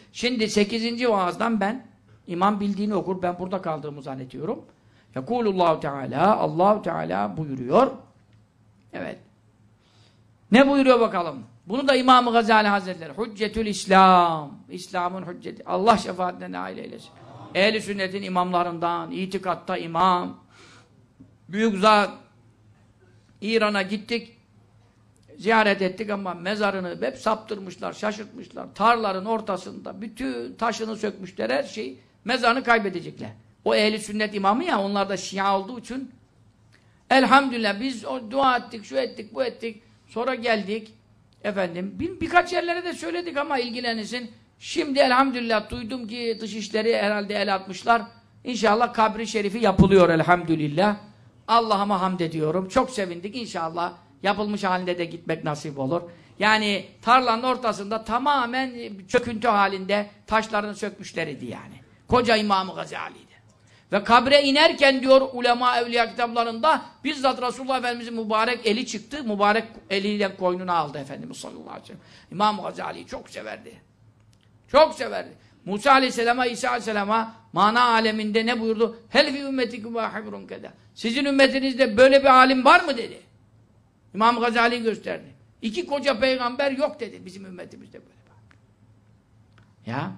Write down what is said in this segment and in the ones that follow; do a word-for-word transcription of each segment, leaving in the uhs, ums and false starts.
Şimdi sekizinci vaazdan ben, imam bildiğini okur, ben burada kaldığımı zannediyorum. Yekulullahu Teala, Allahu Teala buyuruyor. Evet. Ne buyuruyor bakalım? Bunu da İmam-ı Gazali Hazretleri, Hüccetül İslam, İslam'ın hücceti, Allah şefaatine nail eylesin. Ehl-i sünnetin imamlarından, itikatta imam, büyük zat, İran'a gittik, ziyaret ettik ama mezarını hep saptırmışlar, şaşırtmışlar. Tarların ortasında bütün taşını sökmüşler, her şeyi, mezarını kaybedecekler. O ehl-i sünnet imamı ya, onlar da Şia olduğu için elhamdülillah biz o dua ettik, şu ettik, bu ettik. Sonra geldik efendim, bir, birkaç yerlere de söyledik ama ilgilenirsin. Şimdi elhamdülillah duydum ki dışişleri herhalde el atmışlar. İnşallah kabri şerifi yapılıyor elhamdülillah. Allah'ıma hamd ediyorum. Çok sevindik inşallah. Yapılmış halinde de gitmek nasip olur. Yani tarlanın ortasında tamamen çöküntü halinde taşlarını sökmüşler idi yani. Koca İmam-ı Gazali'ydi. Ve kabre inerken diyor ulema evliya kitaplarında bizzat Resulullah Efendimiz'in mübarek eli çıktı. Mübarek eliyle koynuna aldı Efendimiz sallallahu aleyhi ve sellem. İmam-ı Gazali'yi çok severdi. Çok severdi. Musa aleyhisselama, İsa aleyhisselama mana aleminde ne buyurdu? Hel fi ümmetikum vâhibrun keda. Sizin ümmetinizde böyle bir alim var mı dedi. İmam Gazali gösterdi. İki koca peygamber yok dedi bizim ümmetimizde böyle. Ya.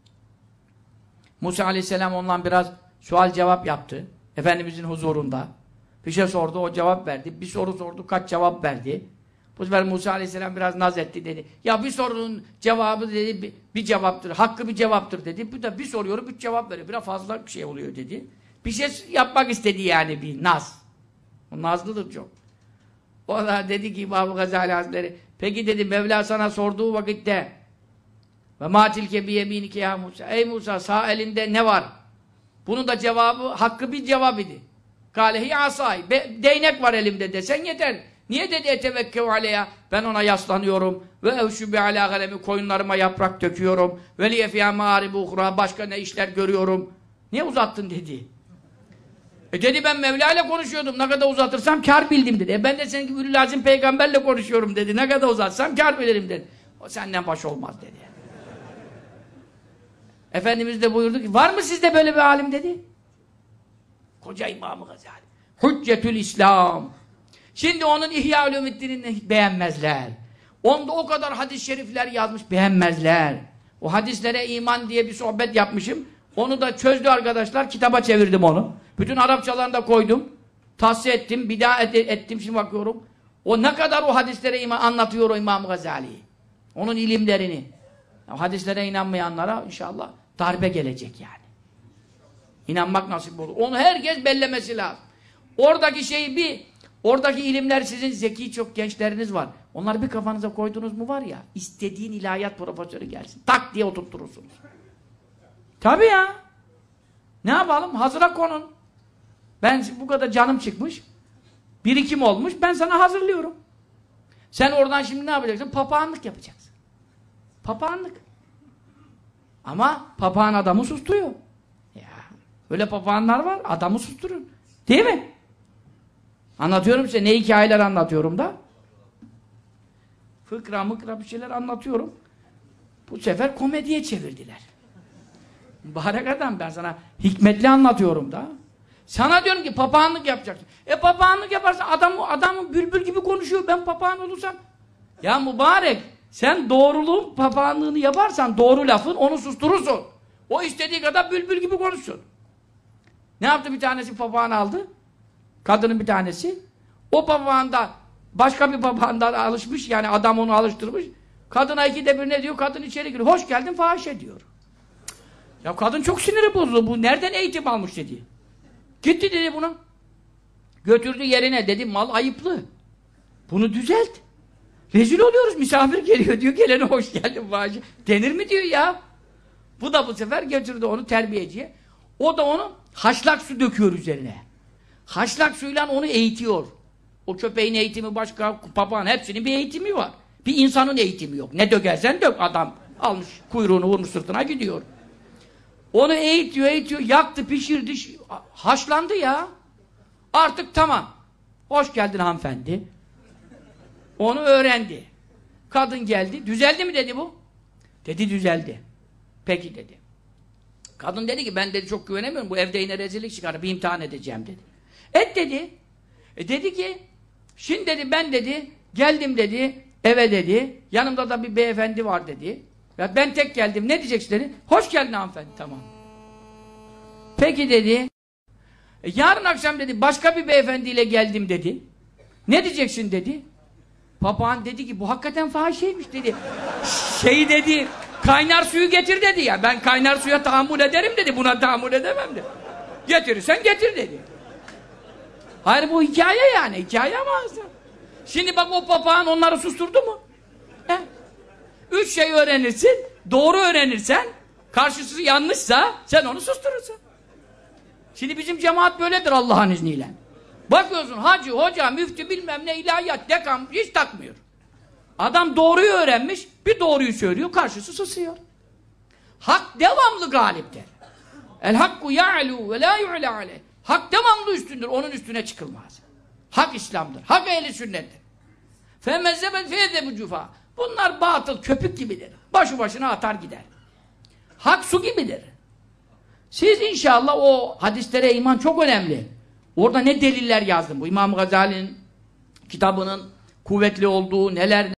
Musa aleyhisselam ondan biraz sual cevap yaptı. Efendimizin huzurunda. Bir şey sordu, o cevap verdi. Bir soru sordu, kaç cevap verdi. Bu sefer Musa aleyhisselam biraz naz etti dedi. Ya bir sorunun cevabı dedi bir, bir cevaptır, hakkı bir cevaptır dedi. Bu da bir soruyorum, üç cevap veriyor. Biraz fazla bir şey oluyor dedi. Bir şey yapmak istedi yani bir naz. O nazlıdır çok. O da dedi ki İmam Gazali Hazretleri, peki dedi Mevla sana sorduğu vakitte ve matilke bi yeminike ya Musa. Ey Musa sağ elinde ne var? Bunun da cevabı hakkı bir cevap idi. Kâlehi asay. Değnek var elimde desen yeter. Niye dedi etevekkev aleyha? Ben ona yaslanıyorum. Ve evşübü alâ galemi koyunlarıma yaprak döküyorum. Ve liyefiyâ mâribu ukhra. Başka ne işler görüyorum. Niye uzattın dedi. E dedi ben Mevla ile konuşuyordum. Ne kadar uzatırsam kâr bildim dedi. E ben de senin gibi Ülü Lazim peygamberle konuşuyorum dedi. Ne kadar uzatsam kâr bilirim dedi. O senden baş olmaz dedi. Efendimiz de buyurdu ki var mı sizde böyle bir alim dedi. Koca İmam-ı Gazali. Hüccetül İslam. Şimdi onun İhya Ulumuddin'ini beğenmezler. Onda o kadar hadis-i şerifler yazmış, beğenmezler. O hadislere iman diye bir sohbet yapmışım. Onu da çözdü arkadaşlar, kitaba çevirdim onu. Bütün Arapçalarını da koydum. Tahsis ettim, bir daha et, ettim, şimdi bakıyorum. O ne kadar o hadislere iman anlatıyor o İmam Gazali. Onun ilimlerini. O hadislere inanmayanlara inşallah darbe gelecek yani. İnanmak nasip olur. Onu herkes bellemesi lazım. Oradaki şeyi bir, oradaki ilimler sizin zeki çok gençleriniz var. Onları bir kafanıza koydunuz mu var ya, istediğin ilahiyat profesörü gelsin. Tak diye oturturursunuz. Tabii ya. Ne yapalım? Hazıra konun. Ben bu kadar canım çıkmış. Birikim olmuş. Ben sana hazırlıyorum. Sen oradan şimdi ne yapacaksın? Papağanlık yapacaksın. Papağanlık. Ama papağan adamı susturuyor. Ya. Öyle papağanlar var. Adamı susturun. Değil mi? Anlatıyorum size. Ne hikayeler anlatıyorum da. Fıkra mıkra bir şeyler anlatıyorum. Bu sefer komediye çevirdiler. Mübarek adam, ben sana hikmetli anlatıyorum da. Sana diyorum ki papağanlık yapacaksın. E papağanlık yaparsan adam, adam bülbül gibi konuşuyor. Ben papağan olursam. Ya mübarek, sen doğruluğun papağanlığını yaparsan doğru lafın onu susturursun. O istediği kadar bülbül gibi konuşsun. Ne yaptı bir tanesi papağan aldı. Kadının bir tanesi. O papağan da başka bir papağandan alışmış, yani adam onu alıştırmış. Kadına ikide bir ne diyor? Kadın içeri giriyor. Hoş geldin fahişe diyor. Ya kadın çok siniri bozuldu. Bu nereden eğitim almış dedi. Gitti dedi buna. Götürdü yerine dedi. Mal ayıplı. Bunu düzelt. Rezil oluyoruz. Misafir geliyor diyor. Gelene hoş geldin fahişe. Denir mi diyor ya. Bu da bu sefer götürdü onu terbiyeciye. O da onu haşlak su döküyor üzerine. Haşlak suyla onu eğitiyor. O köpeğin eğitimi başka, papağan hepsinin bir eğitimi var. Bir insanın eğitimi yok. Ne dökersen dök, adam almış kuyruğunu vurmuş sırtına gidiyor. Onu eğitiyor, eğitiyor, yaktı, pişirdi, haşlandı ya. Artık tamam. Hoş geldin hanımefendi. Onu öğrendi. Kadın geldi. Düzeldi mi dedi bu? Dedi düzeldi. Peki dedi. Kadın dedi ki ben dedi çok güvenemiyorum. Bu evde yine rezillik çıkar. Bir imtihan edeceğim dedi. Et dedi. E dedi ki şimdi dedi ben dedi geldim dedi eve dedi. Yanımda da bir beyefendi var dedi. Ya ben tek geldim. Ne diyeceksin dedi. Hoş geldin hanımefendi. Tamam. Peki dedi. E, yarın akşam dedi başka bir beyefendiyle geldim dedi. Ne diyeceksin dedi. Papağan dedi ki bu hakikaten fahişeymiş dedi. Şey dedi. Kaynar suyu getir dedi ya. Ben kaynar suya tahammül ederim dedi. Buna tahammül edemem dedi. Getirirsen getir dedi. Hayır bu hikaye yani. Hikaye ama aslında. Şimdi bak o papağan onları susturdu mu? He? Üç şey öğrenirsin. Doğru öğrenirsen karşısı yanlışsa sen onu susturursun. Şimdi bizim cemaat böyledir Allah'ın izniyle. Bakıyorsun hacı, hoca, müftü bilmem ne ilahiyat, dekan hiç takmıyor. Adam doğruyu öğrenmiş, bir doğruyu söylüyor, karşısı susuyor. Hak devamlı galiptir. El hakku ya'lu ve la yu'la aleyh. Hak devamlı üstündür, onun üstüne çıkılmaz. Hak İslam'dır, hak ehli sünnettir. Femezzebet feyedebu cufa. Bunlar batıl, köpük gibidir. Başı başına atar gider. Hak su gibidir. Siz inşallah o hadislere iman çok önemli. Orada ne deliller yazdım. Bu İmam Gazali'nin kitabının kuvvetli olduğu, neler